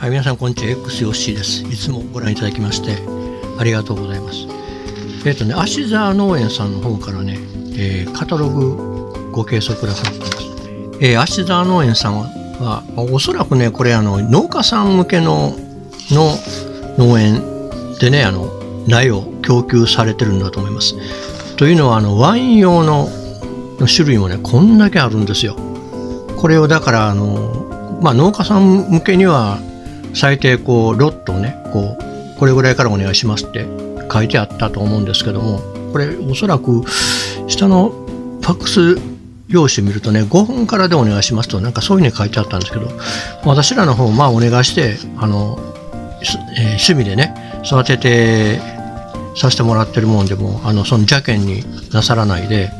はい、皆さんこんにちは。X ヨッシーです。いつもご覧いただきましてありがとうございます。芦沢農園さんの方からね、カタログご掲載くださってます。芦沢農園さんはおそらくね、これ農家さん向けの農園でね、苗を供給されてるんだと思います。というのはワイン用の種類もね、こんだけあるんですよ。これをだから農家さん向けには最低ロットをねこれぐらいからお願いしますって書いてあったと思うんですけども、これおそらく下のファックス用紙見るとね、5本からでお願いしますとなんかそういうふうに書いてあったんですけど、私らの方お願いして趣味でね育ててさせてもらってるもんでもその邪険になさらないで、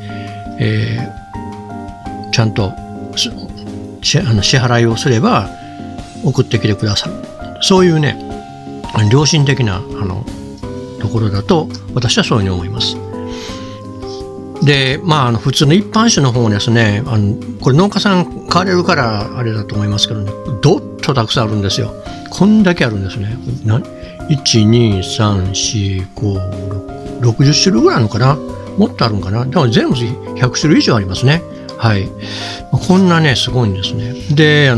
ちゃんと支払いをすれば送ってきてくださる、そういうね良心的なところだと私はそういうふうに思います。で普通の一般種の方ですね、これ農家さん買われるからあれだと思いますけどね、どっとたくさんあるんですよ。こんだけあるんですね。1,2,3,4,5,6,60種類ぐらいあるのかな、もっとあるのかな。でも全部100種類以上ありますね。はい、こんなねすごいんですね。で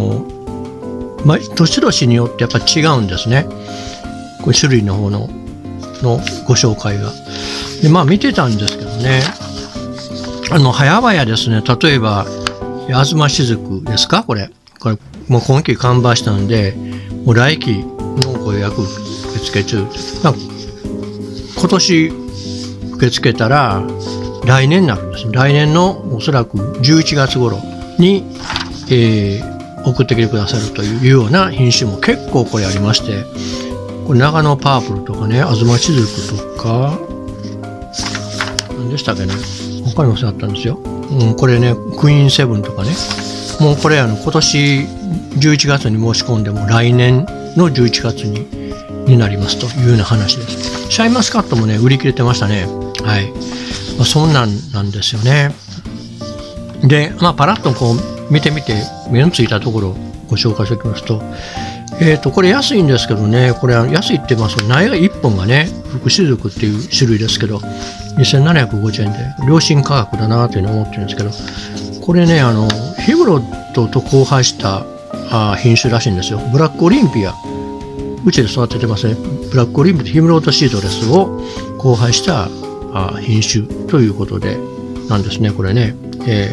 年々によってやっぱ違うんですね、これ種類の方のご紹介が。で見てたんですけどね、早々ですね、例えば東しずくですか、これもう今期完売したんで、もう来期のご予約受付中、今年受け付けたら来年になるんです。来年のおそらく11月頃に、送ってきてくださるというような品種も結構これありまして、これ長野パープルとかね、東しずくとか何でしたっけね、他にもそうあったんですよ。これねクイーンセブンとかね、もうこれ今年11月に申し込んでも来年の11月になりますというような話です。シャインマスカットもね売り切れてましたね。はい、そんなんですよね。でパラッと見てみて目のついたところをご紹介しておきますと、これ安いんですけどね、これ安いって苗が1本がね福しずくっていう種類ですけど2750円で良心価格だなというのを思ってるんですけど、これねヒムロッドと交配した品種らしいんですよ。ブラックオリンピア、うちで育ててますね。ブラックオリンピアとヒムロッドシードレスを交配した品種ということでなんですね、これね。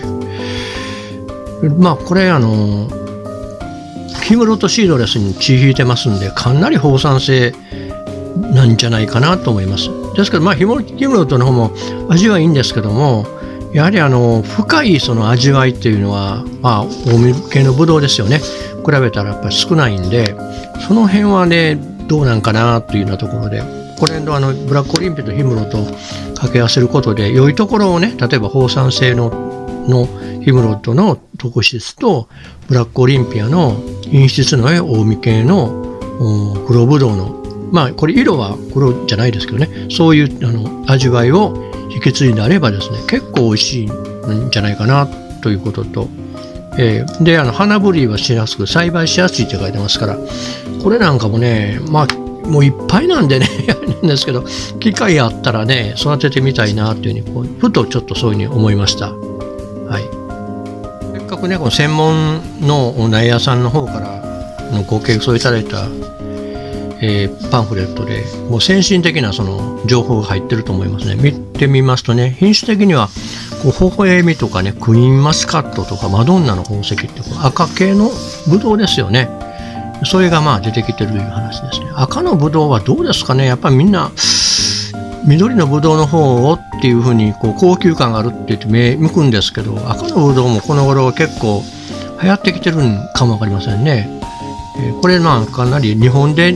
これヒムロッドシードレスに血引いてますんで、かなり放酸性なんじゃないかなと思います。ですけどヒムロッドの方も味はいいんですけども、やはり深いその味わいっていうのは近江系のブドウですよね、比べたらやっぱり少ないんで、その辺はねどうなんかなというようなところで、これのブラックオリンピアとヒムロッドを掛け合わせることで良いところをね、例えば放酸性のヒムロッドの特質とブラックオリンピアの品質の近江系の黒ブドウのこれ色は黒じゃないですけどね、そういう味わいを引き継いであればですね、結構美味しいんじゃないかなということと、で花ぶりはしやすく栽培しやすいって書いてますから、これなんかもねもういっぱいなんでねなんですけど、機会あったらね育ててみたいなというふうにふとちょっとそういうふうに思いました。はい、せっかくねこの専門の苗屋さんの方からご掲載いただいた、パンフレットでもう先進的なその情報が入ってると思いますね。見てみますとね、品種的には微笑みとかね、クイーンマスカットとかマドンナの宝石って赤系のブドウですよね。それが出てきてるという話ですね。赤のブドウはどうですかね、やっぱりみんな緑のブドウの方をっていうふうに高級感があるって言って目向くんですけど、赤のブドウもこの頃結構流行ってきてるんかもわかりませんね。これかなり日本で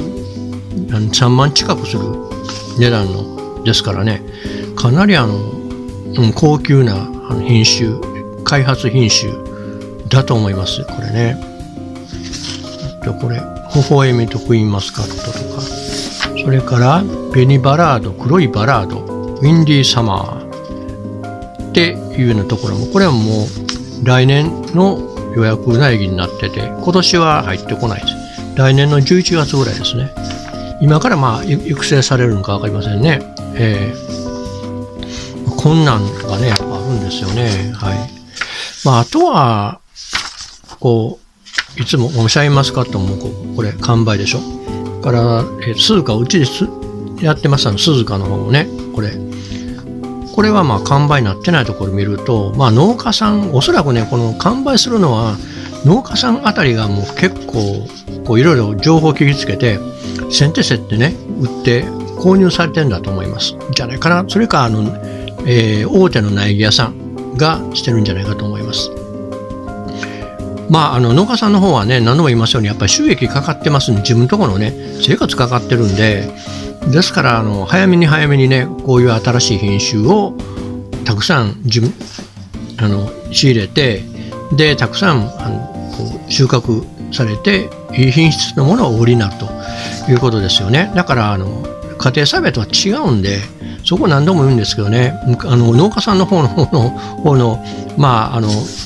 3万近くする値段のですからね、かなり高級な品種、開発品種だと思います。これね、これ微笑みとクイーンマスカットとか、それから紅バラード、黒いバラード、ウィンディーサマーっていうようなところも、これはもう来年の予約苗木になってて、今年は入ってこないです。 来年の11月ぐらいですね。今からまあ育成されるのか分かりませんね。困難がねやっぱあるんですよね。はい。まああとはこういつもシャインマスカットもこれ完売でしょ。から鈴鹿うちでやってます鈴鹿の方もねこれはまあ完売になってないところを見ると、まあ農家さんおそらくねこの完売するのは農家さんあたりがもう結構こういろいろ情報を聞きつけて先手競ってね売って購入されてるんだと思いますじゃないかな。それか大手の苗木屋さんがしてるんじゃないかと思います。まあ農家さんの方はね何度も言いますようにやっぱり収益かかってますんで自分のところのね生活かかってるんでですから早めにねこういう新しい品種をたくさん仕入れてでたくさんこう収穫されていい品質のものをお売りになるということですよね。だから家庭栽培とは違うんでそこ何度も言うんですけどね農家さんの方のまあ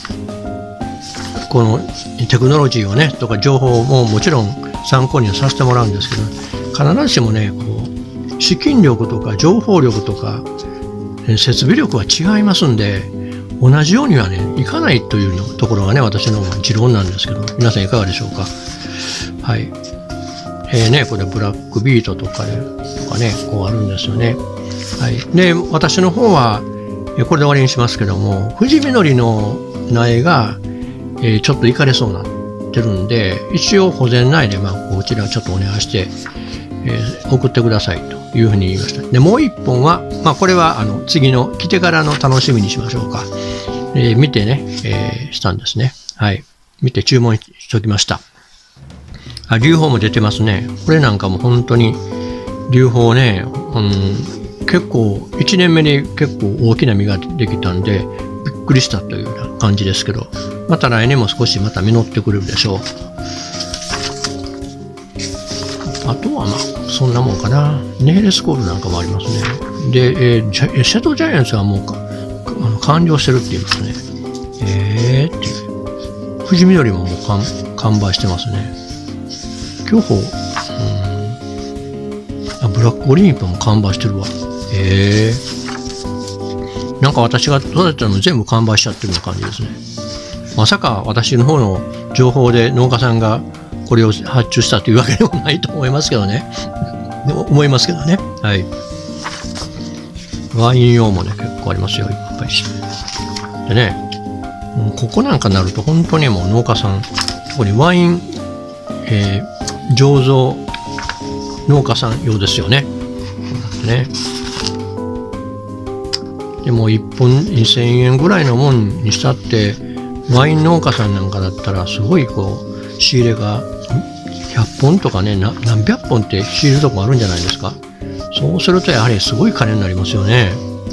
このテクノロジーをねとか情報ももちろん参考にはさせてもらうんですけど必ずしもねこう資金力とか情報力とか設備力は違いますんで同じようにはねいかないというところがね私の持論なんですけど皆さんいかがでしょうか。はい。これブラックビートとかねこうあるんですよね。はい。で私の方はこれで終わりにしますけども藤みのりの苗がちょっといかれそうになってるんで一応保全内でこちらちょっとお願いして、送ってくださいというふうに言いました。でもう一本は、これは次の来てからの楽しみにしましょうか。見てね、したんですね。はい。見て注文しておきました。流宝も出てますね。これなんかも本当に流宝ね、結構1年目に結構大きな実ができたんでびっくりしたというような感じですけどまた来年も少しまた実ってくれるでしょう。あとはそんなもんかな。ネイルスコールなんかもありますね。で、シャドウジャイアンツはもう完了してるって言いますね。っていう藤緑ももう完売してますね。巨峰ブラックオリンピアも完売してるわ。なんか私が育てたの全部完売しちゃってるような感じですね。まさか私の方の情報で農家さんがこれを発注したというわけでもないと思いますけどね。はい。ワイン用もね、結構ありますよ、いっぱいし。でね、ここなんかになると本当にもう農家さん、ここにワイン、醸造農家さん用ですよね。でも1本2000円ぐらいのもんにしたってワイン農家さんなんかだったらすごいこう仕入れが100本とかね何百本って仕入れるとこあるんじゃないですか。そうするとやはりすごい金になりますよね。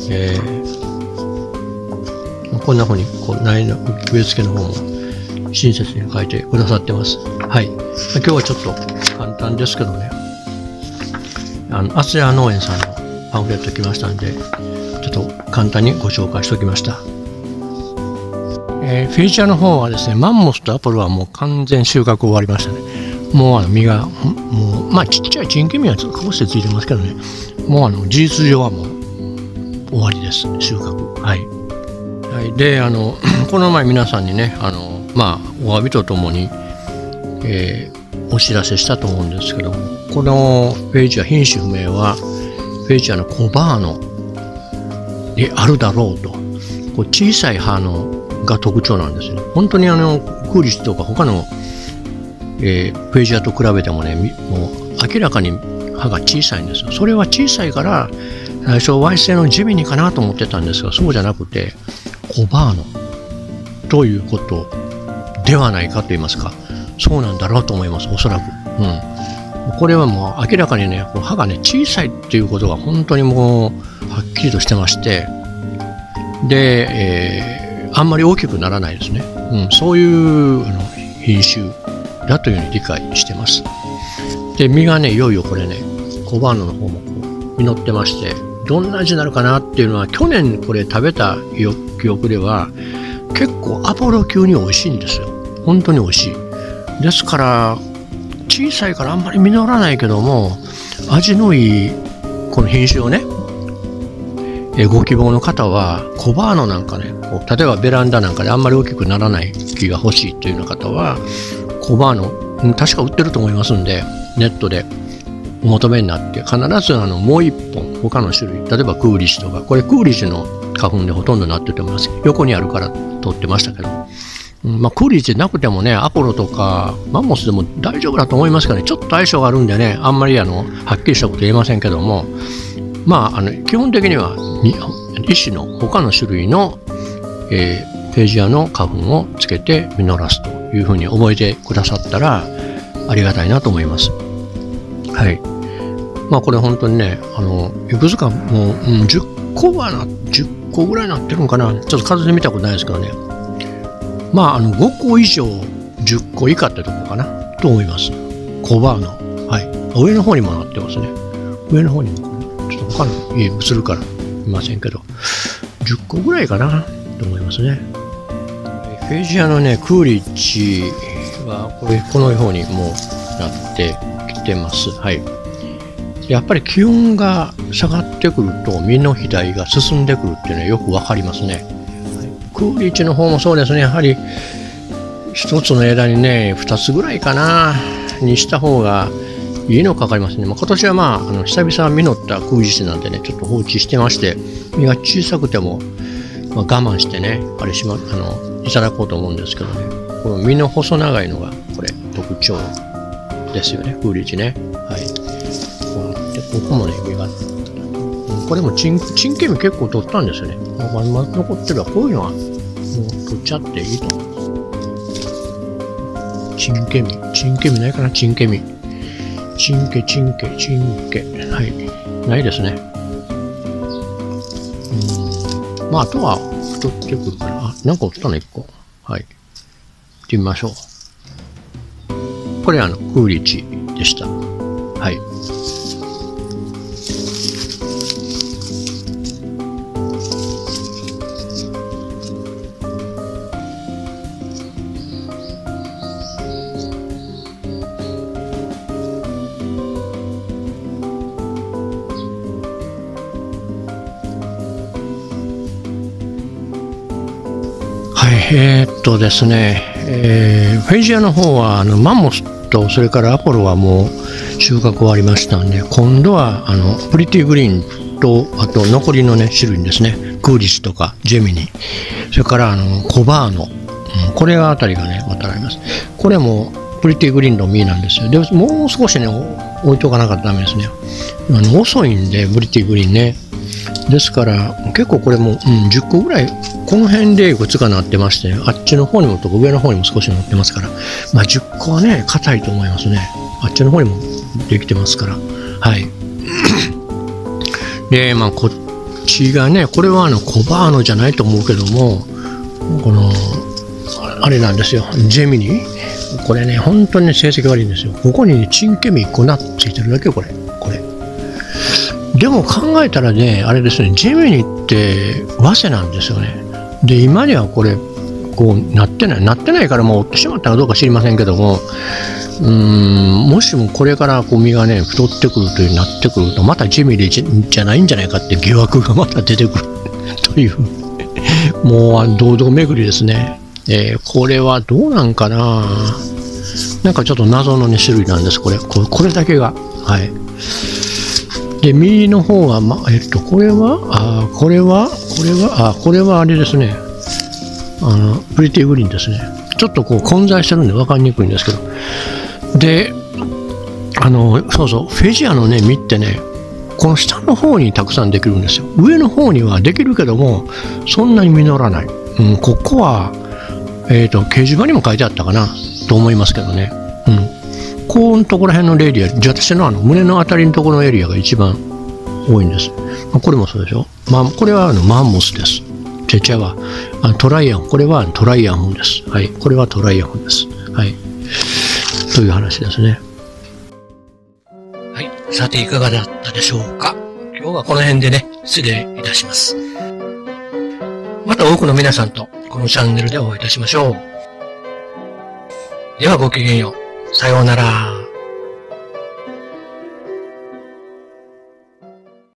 こんな風に苗の植え付けの方も親切に書いてくださってます。はい。今日はちょっと簡単ですけどねアツヤ農園さんのパンフレット来ましたんでちょっと簡単にご紹介しておきました。フィーチャーの方はですねマンモスとアポロはもう完全収穫終わりましたね。もう実がもうちっちゃいチンケミはちょっとこうしてついてますけどねもう事実上はもう終わりです収穫。はい、はい、でこの前皆さんにねお詫びとともに、お知らせしたと思うんですけどもこのフェイチャー品種不明はフェイチャーのコバーノであるだろうとこう小さい葉が特徴なんですね。本当にクーリッシュとか他の、フェイチャーと比べてもねもう明らかに葉が小さいんですよ。それは小さいから最初 Y 性のジミニかなと思ってたんですがそうじゃなくてコバーノということではないかと言いますかそうなんだろうと思いますおそらく。これはもう明らかにね葉がね小さいっていうことが本当にもうはっきりとしてましてで、あんまり大きくならないですね。そういう品種だというふうに理解してます。で実がねいよいよこれねコバーノの方もこう実ってましてどんな味になるかなっていうのは去年これ食べた記憶では結構アポロ級に美味しいんですよ。本当に美味しいですから小さいからあんまり実らないけども、味のいいこの品種をね、ご希望の方はコバーノなんかね、例えばベランダなんかであんまり大きくならない木が欲しいというような方はコバーノ、確か売ってると思いますんで、ネットでお求めになって、必ずもう一本他の種類、例えばクーリッシュとか、これクーリッシュの花粉でほとんどなってると思います。横にあるから取ってましたけど、まあ、クーリッシュなくてもね、アポロとかマンモスでも大丈夫だと思いますからね。ちょっと相性があるんでね、あんまりはっきりしたこと言えませんけども、まあ、基本的には一種の他の種類の、フェジアの花粉をつけて実らすというふうに覚えてくださったらありがたいなと思います。はい。まあこれ本当にね、いくつかもう、10個ぐらいなってるのかな。ちょっと数で見たことないですけどね。まあ5個以上10個以下ってとこかなと思います。コバーノ。はい。上の方にもなってますね。上の方にも。ちょっと他の家映るからいませんけど、10個ぐらいかなと思いますね。フェジアのね、クーリッジはこのようにもうなってきてます。はい。やっぱり気温が下がってくると実の肥大が進んでくるっていうのはよくわかりますね。クーリッジの方もそうですね。やはり一つの枝にね、2つぐらいかなにした方がいいのかかりますね。今年はまあ、久々実ったクーリッジなんでね、ちょっと放置してまして、実が小さくても、我慢してね、いただこうと思うんですけどね。この実の細長いのが、これ、特徴ですよね、クーリッジね。はい。で、ここもね、実が、これもチンケミ結構取ったんですよね。まあ、残ってるわ。こういうのは、もう取っちゃっていいと思う。チンケミないかな、チンケ。はい。ないですね。まあ、あとは、太ってくるから。あ、なんか折ったの1個。はい。行ってみましょう。これクーリッジでした。はい。ですね、フェジアの方はマンモスとそれからアポロはもう収穫終わりましたんで、今度はプリティグリーンとあと残りのね種類ですね、クーリッシュとかジェミニ、それからコバーノ、これあたりがねまたあります。これもプリティグリーンの実なんですよ。でもう少しね置いとかなかったらダメですね。遅いんでプリティグリーンね。ですから結構これも、10個ぐらいこの辺でいくつかなってまして、あっちの方にもとか上の方にも少し乗ってますから、まあ10個はね硬いと思いますね。あっちの方にもできてますから。はい。でまあこっちがね、これはコバーノじゃないと思うけども、このあれなんですよ、ジェミニ。これね本当に、ね、成績悪いんですよ。ここに、ね、チンケミ1個ついてるだけ。これでも考えたらね、あれですね、ジェミニって早生なんですよね。で今にはこれこうなってないからもう折ってしまったかどうか知りませんけども、もしもこれからこう実がね太ってくるというなってくると、またジェミニじゃないんじゃないかって疑惑がまた出てくるというもう堂々巡りですね。これはどうなんかな、なんかちょっと謎の、ね、種類なんです。これだけが。はい。で右の方は、これはあれですね、プリティグリーンですね。ちょっとこう混在してるんで分かりにくいんですけど、でそうそう、フェジアのね実ってね、この下の方にたくさんできるんですよ。上の方にはできるけどもそんなに実らない。ここは掲示板にも書いてあったかなと思いますけどね。このところら辺のエリア、私の胸のあたりのところのエリアが一番多いんです。これもそうでしょ。これはマンモスです。チェチャはトライアン、これはトライアンフンです。はい、これはトライアンフンです。はい、という話ですね。はい、さていかがだったでしょうか。今日はこの辺でね、失礼いたします。また多くの皆さんとこのチャンネルでお会いいたしましょう。ではごきげんよう。さようなら。